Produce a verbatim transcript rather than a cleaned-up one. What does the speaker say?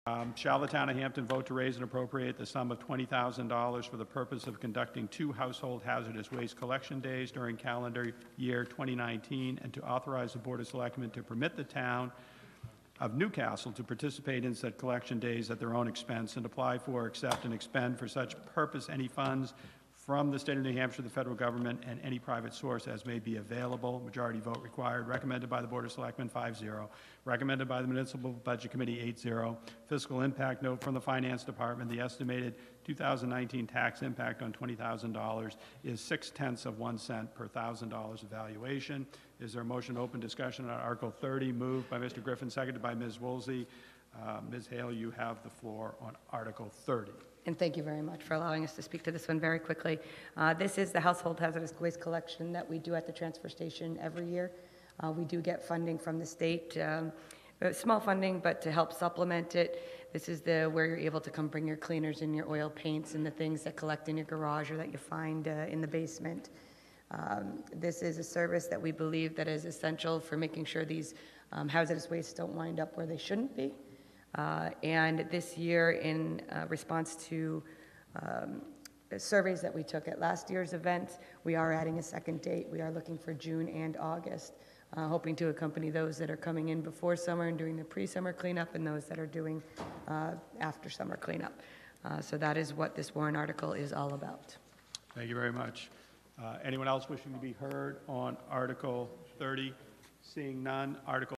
Um, Shall the town of Hampton vote to raise and appropriate the sum of twenty thousand dollars for the purpose of conducting two household hazardous waste collection days during calendar year twenty nineteen, and to authorize the Board of Selectmen to permit the town of Newcastle to participate in said collection days at their own expense, and apply for, accept, and expend for such purpose any funds from the state of New Hampshire, the federal government, and any private source as may be available. Majority vote required. Recommended by the Board of Selectmen, five zero. Recommended by the Municipal Budget Committee, eight zero. Fiscal impact note from the Finance Department. The estimated two thousand nineteen tax impact on twenty thousand dollars is six tenths of one cent per thousand dollars evaluation. Is there a motion to open discussion on Article thirty? Moved by Mister Griffin, seconded by Miz Woolsey. Uh, Miz Hale, you have the floor on Article thirty. And thank you very much for allowing us to speak to this one very quickly. Uh, This is the household hazardous waste collection that we do at the transfer station every year. Uh, We do get funding from the state, um, uh, small funding, but to help supplement it. This is the where you're able to come bring your cleaners and your oil paints and the things that collect in your garage or that you find uh, in the basement. Um, This is a service that we believe that is essential for making sure these um, hazardous wastes don't wind up where they shouldn't be. Uh, And this year, in uh, response to um, surveys that we took at last year's event, we are adding a second date. We are looking for June and August, uh, hoping to accompany those that are coming in before summer and doing the pre-summer cleanup, and those that are doing uh, after summer cleanup. Uh, So that is what this warrant article is all about. Thank you very much. Uh, Anyone else wishing to be heard on Article thirty? Seeing none, Article